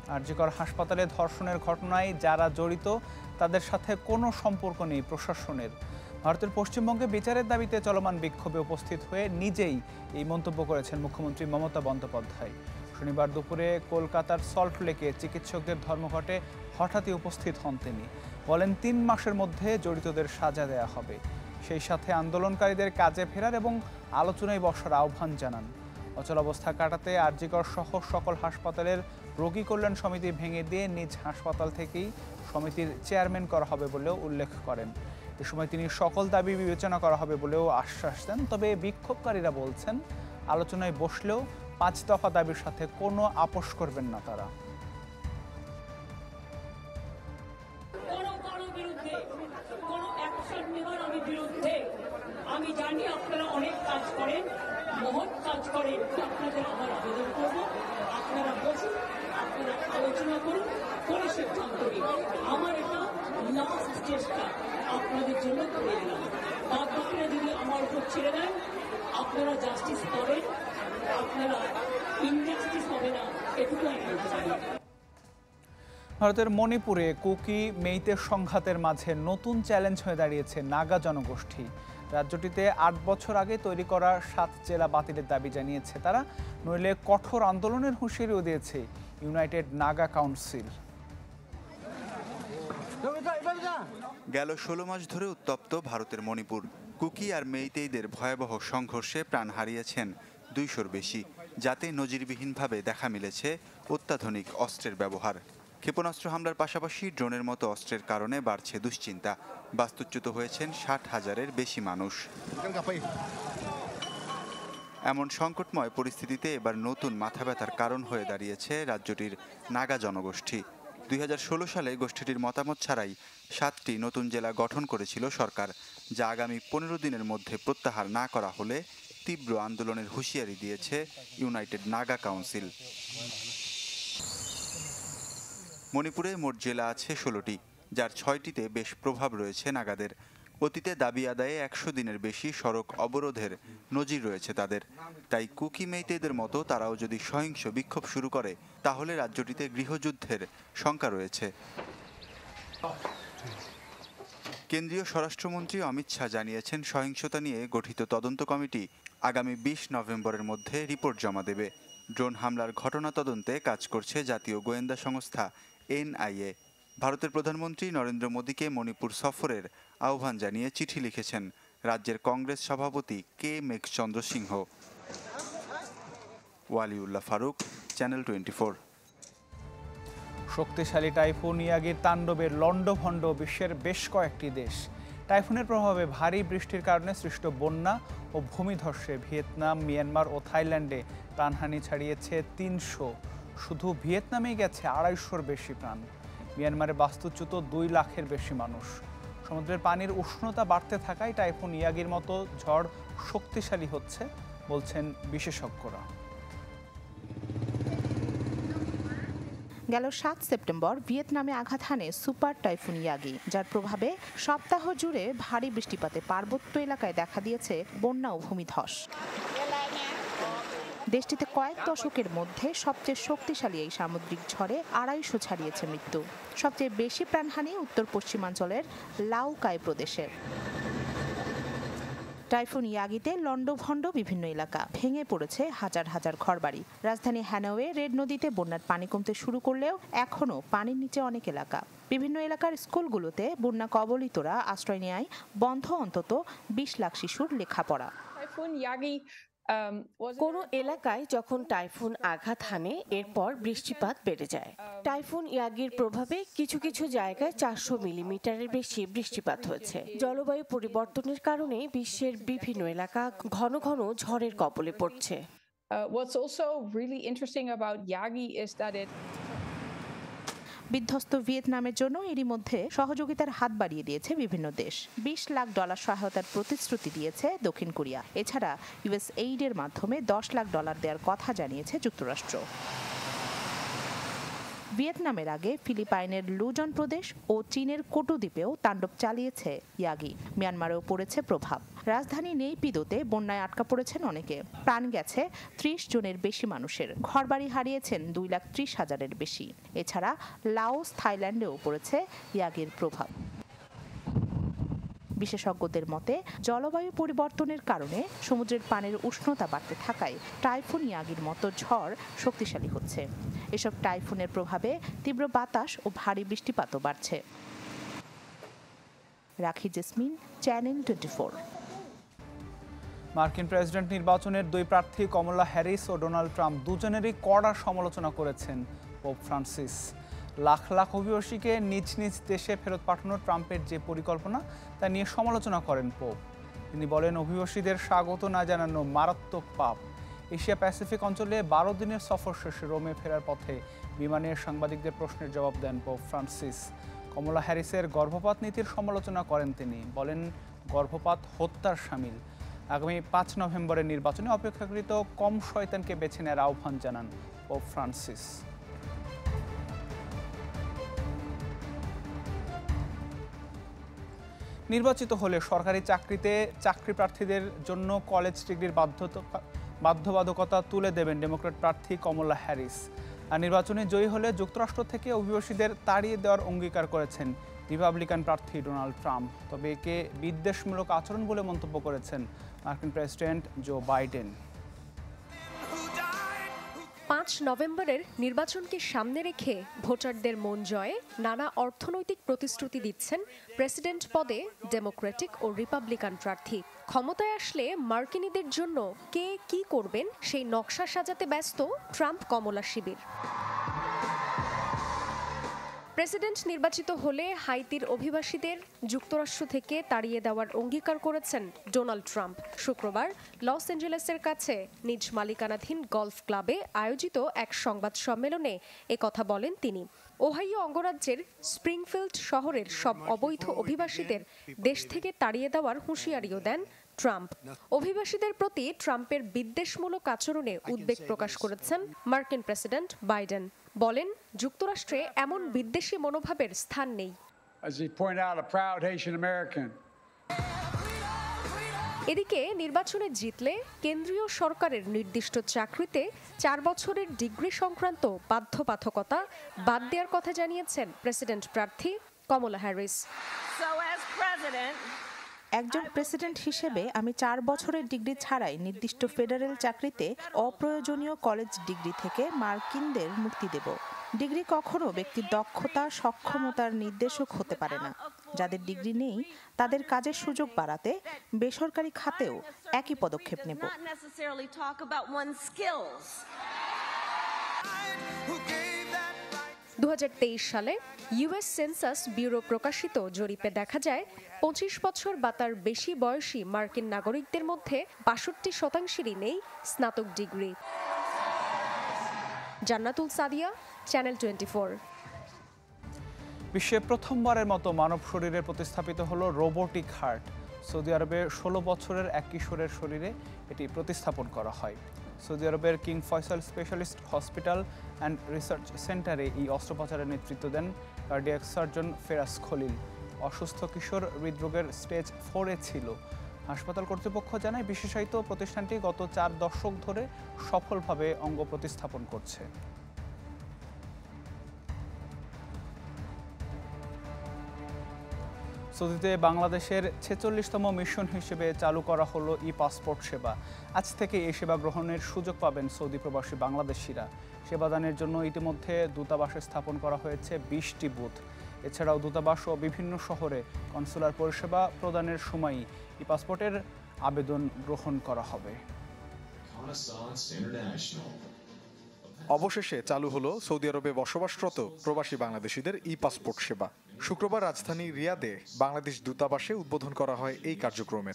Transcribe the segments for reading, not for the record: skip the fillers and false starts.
আরজিকর হাসপাতালে ধর্ষণের ঘটনায় যারা জড়িত তাদের সাথে কোনো সম্পর্ক নেই প্রশাসনের। ভারতের পশ্চিমবঙ্গে বিচারের দাবিতে চলমান বিক্ষোভে উপস্থিত হয়ে নিজেই এই মন্তব্য করেছেন মুখ্যমন্ত্রী মমতা বন্দ্যোপাধ্যায়। শনিবার দুপুরে কলকাতার সল্টলেকে চিকিৎসকদের ধর্মঘটে হঠাৎই উপস্থিত হন তিনি। বলেন ৩ মাসের মধ্যে জড়িতদের সাজা দেয়া হবে। সেই সাথে আন্দোলনকারীদের কাজে ফেরার এবং আলোচনায় বসার আহ্বান জানান। অচলাবস্থা কাটাতে আরজিকর সহ সকল হাসপাতালের রোগী কল্যাণ সমিতি ভেঙে দিয়ে নিজ হাসপাতাল থেকেই সমিতির চেয়ারম্যান করা হবে বলেও উল্লেখ করেন। এ সময় তিনি সকল দাবি বিবেচনা করা হবে বলেও আশ্বাস দেন। তবে বিক্ষোভকারীরা বলছেন আলোচনায় বসলেও ৫ দফা দাবির সাথে কোনো আপোষ করবেন না তারা। আমি জানি আপনারা অনেক কাজ করেন, মহৎ কাজ করেন, আপনাদের আমার আবেদন করব আপনারা বসুন, আপনারা আলোচনা করুন, কোন সিদ্ধান্ত নিন। আমার এটা লাস্ট চেষ্টা আপনাদের জন্য করে দিলাম। বাদ বাকিরা যদি আমার উপর ছেড়ে দেন, আপনারা জাস্টিস করেন, আপনারা ইনজাস্টিস হবে না, এটুকু আমি বলতে চাই। ভারতের মণিপুরে কুকি মেইতের সংঘাতের মাঝে নতুন চ্যালেঞ্জ হয়ে দাঁড়িয়েছে নাগা জনগোষ্ঠী। রাজ্যটিতে ৮ বছর আগে তৈরি করা ৭ জেলা বাতিলের দাবি জানিয়েছে তারা, নইলে কঠোর আন্দোলনের হুঁশিয়ারিও দিয়েছে ইউনাইটেড নাগা কাউন্সিল। গেল ১৬ মাস ধরে উত্তপ্ত ভারতের মণিপুর। কুকি আর মেইতেইদের ভয়াবহ সংঘর্ষে প্রাণ হারিয়েছেন ২০০-র বেশি, যাতে নজিরবিহীনভাবে দেখা মিলেছে অত্যাধুনিক অস্ত্রের ব্যবহার। ক্ষেপণাস্ত্র হামলার পাশাপাশি ড্রোনের মতো অস্ত্রের কারণে বাড়ছে দুশ্চিন্তা। বাস্তুচ্যুত হয়েছেন ৬০,০০০-এর বেশি মানুষ। এমন সংকটময় পরিস্থিতিতে এবার নতুন মাথা ব্যথার কারণ হয়ে দাঁড়িয়েছে রাজ্যটির নাগা জনগোষ্ঠী। ২০১৬ সালে গোষ্ঠীটির মতামত ছাড়াই ৭টি নতুন জেলা গঠন করেছিল সরকার, যা আগামী ১৫ দিনের মধ্যে প্রত্যাহার না করা হলে তীব্র আন্দোলনের হুঁশিয়ারি দিয়েছে ইউনাইটেড নাগা কাউন্সিল। মণিপুরে মোট জেলা আছে ১৬টি, যার ৬টিতে বেশ প্রভাব রয়েছে নাগাদের। অতীতে দাবি আদায়ে ১০০ দিনের বেশি সড়ক অবরোধের নজির রয়েছে তাদের। তাই কুকি মেইতেদের মতো তারাও যদি সহিংস বিক্ষোভ শুরু করে, তাহলে রাজ্যটিতে গৃহযুদ্ধের শঙ্কা রয়েছে। কেন্দ্রীয় স্বরাষ্ট্রমন্ত্রী অমিত শাহ জানিয়েছেন, সহিংসতা নিয়ে গঠিত তদন্ত কমিটি আগামী ২০ নভেম্বরের মধ্যে রিপোর্ট জমা দেবে। ড্রোন হামলার ঘটনা তদন্তে কাজ করছে জাতীয় গোয়েন্দা সংস্থা NIA। ভারতের প্রধানমন্ত্রী নরেন্দ্র মোদীকে মণিপুর সফরের আহ্বান জানিয়ে চিঠি লিখেছেন রাজ্যের কংগ্রেস সভাপতি কে মেঘচন্দ্র সিংহ। ওয়ালিউল্লাহ ফারুক, চ্যানেল 24। শক্তিশালী টাইফুন ইয়াগির তাণ্ডবে লণ্ডভণ্ড বিশ্বের বেশ কয়েকটি দেশ। টাইফুনের প্রভাবে ভারী বৃষ্টির কারণে সৃষ্ট বন্যা ও ভূমিধসে ভিয়েতনাম, মিয়ানমার ও থাইল্যান্ডে প্রাণহানি ছাড়িয়েছে ৩০০। শুধু ভিয়েতনামেই গেছে ২৫০-র বেশি প্রাণ। মিয়ানমারে বাস্তুচ্যুত ২ লাখের বেশি মানুষ। সমুদ্রের পানির উষ্ণতা বাড়তে থাকায় টাইফুন ইয়াগির মতো ঝড় শক্তিশালী হচ্ছে বলছেন বিশেষজ্ঞরা। গেল ৭ সেপ্টেম্বর ভিয়েতনামে আঘাত হানে সুপার টাইফুন ইয়াগি, যার প্রভাবে সপ্তাহ জুড়ে ভারী বৃষ্টিপাতে পার্বত্য এলাকায় দেখা দিয়েছে বন্যা ও ভূমিধস। দেশটিতে কয়েক দশকের মধ্যে সবচেয়ে শক্তিশালী এই সামুদ্রিক ঝড়ে ২৫০ ছাড়িয়েছে মৃত্যু। সবচেয়ে বেশি প্রাণহানি উত্তর পশ্চিমাঞ্চলের লাউকাই প্রদেশে। টাইফুন ইয়াগিতে লণ্ডভণ্ড বিভিন্ন এলাকা, ভেঙে পড়েছে হাজার হাজার ঘরবাড়ি। রাজধানী হ্যানয়ে রেড নদীতে বন্যার পানি কমতে শুরু করলেও এখনও পানির নিচে অনেক এলাকা। বিভিন্ন এলাকার স্কুলগুলোতে বন্যা কবলিতরা আশ্রয় নেয় বন্ধ অন্তত ২০ লাখ শিশুর লেখাপড়া। কোনো এলাকায় যখন টাইফুন আঘাত হানে, এরপর বৃষ্টিপাত বেড়ে যায়। টাইফুন ইয়াগির প্রভাবে কিছু কিছু জায়গায় ৪০০ মিলিমিটারের বেশি বৃষ্টিপাত হয়েছে। জলবায়ু পরিবর্তনের কারণে বিশ্বের বিভিন্ন এলাকা ঘন ঘন ঝড়ের কবলে পড়ছে। বিধ্বস্ত ভিয়েতনামের জন্য এরই মধ্যে সহযোগিতার হাত বাড়িয়ে দিয়েছে বিভিন্ন দেশ। $২০ লাখ সহায়তার প্রতিশ্রুতি দিয়েছে দক্ষিণ কোরিয়া। এছাড়া USAID এর মাধ্যমে $১০ লাখ দেওয়ার কথা জানিয়েছে যুক্তরাষ্ট্র। ভিয়েতনামের আগে ফিলিপাইনের লুজন প্রদেশ ও চীনের কোটো দ্বীপেও তাণ্ডব চালিয়েছে ইয়াগি। মিয়ানমারেও পড়েছে প্রভাব। রাজধানী নেইপিদোতে বন্যায় আটকা পড়েছেন অনেকে। প্রাণ গেছে ৩০ জনের বেশি মানুষের। ঘরবাড়ি হারিয়েছেন 2,30,000-এর বেশি। এছাড়া লাওস, থাইল্যান্ডেও পড়েছে ইয়াগির প্রভাব। বিশেষজ্ঞদের মতে জলবায়ু পরিবর্তনের কারণে সমুদ্রের পানির উষ্ণতা বাড়তে থাকায় টাইফুন ইয়াগির মতো ঝড় শক্তিশালী হচ্ছে। এসব টাইফুনের প্রভাবে তীব্র বাতাস ও ভারী বৃষ্টিপাতও বাড়ছে। রাখি জেসমিন, চ্যানেল 24। মার্কিন প্রেসিডেন্ট নির্বাচনের দুই প্রার্থী কমলা হ্যারিস ও ডোনাল্ড ট্রাম্প দুজনেরই কড়া সমালোচনা করেছেন পোপ ফ্রান্সিস। লাখ লাখ অভিবাসীকে নিজ নিজ দেশে ফেরত পাঠানোর ট্রাম্পের যে পরিকল্পনা তা নিয়ে সমালোচনা করেন পোপ। তিনি বলেন, অভিবাসীদের স্বাগত না জানানো মারাত্মক পাপ। এশিয়া প্যাসিফিক অঞ্চলে 12 দিনের সফর শেষে রোমে ফেরার পথে বিমানে সাংবাদিকদের প্রশ্নের জবাব দেন পোপ ফ্রান্সিস। কমলা হ্যারিসের গর্ভপাত নীতির সমালোচনা করেন তিনি। বলেন, গর্ভপাত হত্যার শামিল। আগামী 5 নভেম্বরের নির্বাচনে অপেক্ষাকৃত কম শয়তানকে বেছে নেওয়ার আহ্বান জানান পোপ ফ্রান্সিস। নির্বাচিত হলে সরকারি চাকরিতে চাকরি প্রার্থীদের জন্য কলেজ ডিগ্রির বাধ্যবাধকতা তুলে দেবেন ডেমোক্র্যাট প্রার্থী কমলা হ্যারিস। আর নির্বাচনে জয়ী হলে যুক্তরাষ্ট্র থেকে অভিবাসীদের তাড়িয়ে দেওয়ার অঙ্গীকার করেছেন রিপাবলিকান প্রার্থী ডোনাল্ড ট্রাম্প। তবে একে বিদ্বেষমূলক আচরণ বলে মন্তব্য করেছেন মার্কিন প্রেসিডেন্ট জো বাইডেন। 5 নভেম্বরের নির্বাচনকে সামনে রেখে ভোটারদের মন জয়ে নানা অর্থনৈতিক প্রতিশ্রুতি দিচ্ছেন প্রেসিডেন্ট পদে ডেমোক্রেটিক ও রিপাবলিকান প্রার্থী। ক্ষমতায় আসলে মার্কিনীদের জন্য কে কি করবেন সেই নকশা সাজাতে ব্যস্ত ট্রাম্প কমলা শিবির। প্রেসিডেন্ট নির্বাচিত হলে হাইতির অভিবাসীদের যুক্তরাষ্ট্র থেকে তাড়িয়ে দেওয়ার অঙ্গীকার করেছেন ডোনাল্ড ট্রাম্প। শুক্রবার লস অ্যাঞ্জেলেসের কাছে নিজ মালিকানাধীন গলফ ক্লাবে আয়োজিত এক সংবাদ সম্মেলনে একথা বলেন তিনি। ওহাইও অঙ্গরাজ্যের স্প্রিংফিল্ড শহরের সব অবৈধ অভিবাসীদের দেশ থেকে তাড়িয়ে দেওয়ার হুঁশিয়ারিও দেন ট্রাম্প। অভিবাসীদের প্রতি ট্রাম্পের বিদ্বেষমূলক আচরণে উদ্বেগ প্রকাশ করেছেন মার্কিন প্রেসিডেন্ট বাইডেন। বলেন, যুক্তরাষ্ট্রে এমন বিদ্বেষী মনোভাবের স্থান নেই। এদিকে নির্বাচনে জিতলে কেন্দ্রীয় সরকারের নির্দিষ্ট চাকরিতে 4 বছরের ডিগ্রি সংক্রান্ত বাধ্যবাধকতা বাদ দেওয়ার কথা জানিয়েছেন প্রেসিডেন্ট প্রার্থী কমলা হ্যারিস। একজন প্রেসিডেন্ট হিসেবে আমি 4 বছরের ডিগ্রি ছাড়াই নির্দিষ্ট ফেডারেল চাকরিতে অপ্রয়োজনীয় কলেজ ডিগ্রি থেকে মার্কিনদের মুক্তি দেব। ডিগ্রি কখনো ব্যক্তির দক্ষতা, সক্ষমতার নির্দেশক হতে পারে না। যাদের ডিগ্রি নেই তাদের কাজের সুযোগ বাড়াতে বেসরকারি খাতেও একই পদক্ষেপ নেব। 2023 সালে ইউএস সেন্সাস ব্যুরো প্রকাশিত জরিপে দেখা যায় 25 বছর বা তার বেশি বয়সী মার্কিন নাগরিকদের মধ্যে 62% নেই স্নাতক ডিগ্রি। জান্নাতুল সাদিয়া, চ্যানেল 24। বিশ্বে প্রথমবারের মতো মানব শরীরে প্রতিস্থাপিত হলো রোবোটিক হার্ট। সৌদি আরবে 16 বছরের এক কিশোরের শরীরে এটি প্রতিস্থাপন করা হয়। সৌদি আরবের King Faisal specialist hospital and research সেন্টারে এই অস্ত্রোপচারের নেতৃত্ব দেন কার্ডিয়াক সার্জন ফেরাস খলিল। অসুস্থ কিশোর হৃদরোগের স্টেজ 4-এ ছিল। হাসপাতাল কর্তৃপক্ষ জানায়, বিশেষায়িত প্রতিষ্ঠানটি গত 4 দশক ধরে সফলভাবে অঙ্গ প্রতিস্থাপন করছে। সৌদিতে বাংলাদেশের 46তম মিশন হিসেবে চালু করা হলো ই-পাসপোর্ট সেবা। আজ থেকে এই সেবা গ্রহণের সুযোগ পাবেন সৌদি প্রবাসী বাংলাদেশিরা। সেবাদানের জন্য ইতিমধ্যে দূতাবাসে স্থাপন করা হয়েছে 20টি বুথ। এছাড়াও দূতাবাস ও বিভিন্ন শহরে কনসুলার পরিষেবা প্রদানের সময়ই ই-পাসপোর্টের আবেদন গ্রহণ করা হবে। অবশেষে চালু হলো সৌদি আরবে বসবাসরত প্রবাসী বাংলাদেশিদের ই-পাসপোর্ট সেবা। শুক্রবার রাজধানী রিয়াদে বাংলাদেশ দূতাবাসে উদ্বোধন করা হয় এই কার্যক্রমের।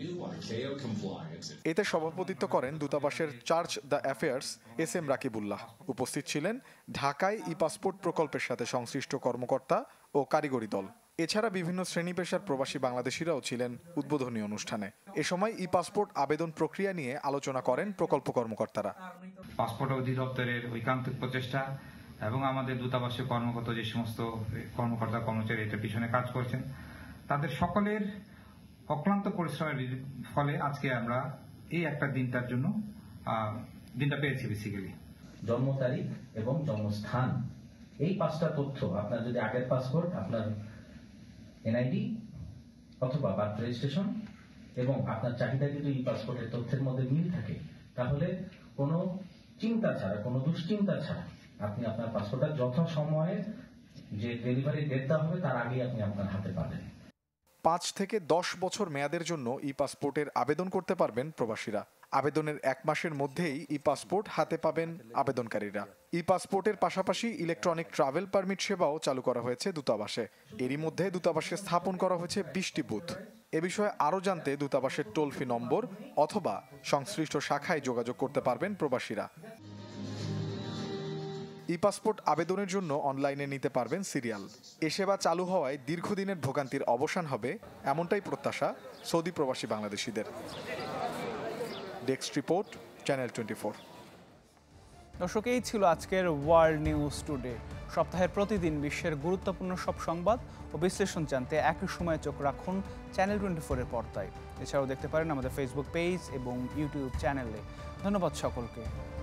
এতে সভাপতিত্ব করেন দূতাবাসের চার্জ দ্য অ্যাফেয়ার্স এস.এম. রাকিবুল্লাহ। উপস্থিত ছিলেন ঢাকায় ই-পাসপোর্ট প্রকল্পের সাথে সংশ্লিষ্ট কর্মকর্তা ও কারিগরি দল। এছাড়া বিভিন্ন শ্রেণী পেশার প্রবাসী বাংলাদেশিরাও ছিলেন উদ্বোধনী অনুষ্ঠানে। এ সময় ই-পাসপোর্ট আবেদন প্রক্রিয়া নিয়ে আলোচনা করেন প্রকল্প কর্মকর্তারা। পাসপোর্ট অধিদপ্তরের ঐকান্তিক প্রচেষ্টা এবং আমাদের দূতাবাসে কর্মরত যে সমস্ত কর্মকর্তা কর্মচারী এটার পিছনে কাজ করছেন, তাদের সকলের অক্লান্ত পরিশ্রমের ফলে আজকে আমরা এই একটা দিনটার জন্য দিনটা পেয়েছি। বেসিক্যালি জন্ম তারিখ এবং জন্মস্থান, এই 5টা তথ্য আপনার যদি আগের পাসপোর্ট, আপনার এনআইডি অথবা বার্থ রেজিস্ট্রেশন এবং আপনার চাহিদা যদি ই পাসপোর্টের তথ্যের মধ্যে মিল থাকে, তাহলে কোনো চিন্তা ছাড়া, কোনো দুশ্চিন্তা ছাড়া আপনি আপনার পাসপোর্টটা যথাসময়ে যে ডেলিভারি ডেট দেওয়া হবে তার আগেই আপনি আপনার হাতে পাবেন। 5 থেকে 10 বছর মেয়াদের জন্য ই পাসপোর্টের আবেদন করতে পারবেন প্রবাসীরা। আবেদনের 1 মাসের মধ্যেই ই পাসপোর্ট হাতে পাবেন আবেদনকারীরা। ই পাসপোর্টের পাশাপাশি ইলেকট্রনিক ট্রাভেল পারমিট সেবাও চালু করা হয়েছে দূতাবাসে। এরই মধ্যে দূতাবাসে স্থাপন করা হয়েছে 20টি বুথ। এ বিষয়ে আরও জানতে দূতাবাসের টোল ফ্রি নম্বর অথবা সংশ্লিষ্ট শাখায় যোগাযোগ করতে পারবেন প্রবাসীরা। ই পাসপোর্ট আবেদনের জন্য অনলাইনে নিতে পারবেন সিরিয়াল। এ সেবা চালু হওয়ায় দীর্ঘদিনের ভোগান্তির অবসান হবে, এমনটাই প্রত্যাশা সৌদি প্রবাসী বাংলাদেশিদের। Desk report, channel 24। দর্শক, এই ছিল আজকের ওয়ার্ল্ড নিউজ টুডে। সপ্তাহের প্রতিদিন বিশ্বের গুরুত্বপূর্ণ সব সংবাদ ও বিশ্লেষণ জানতে একই সময়ে চোখ রাখুন চ্যানেল 24-এর পর্দায়। এছাড়াও দেখতে পারেন আমাদের ফেসবুক পেজ এবং ইউটিউব চ্যানেলে। ধন্যবাদ সকলকে।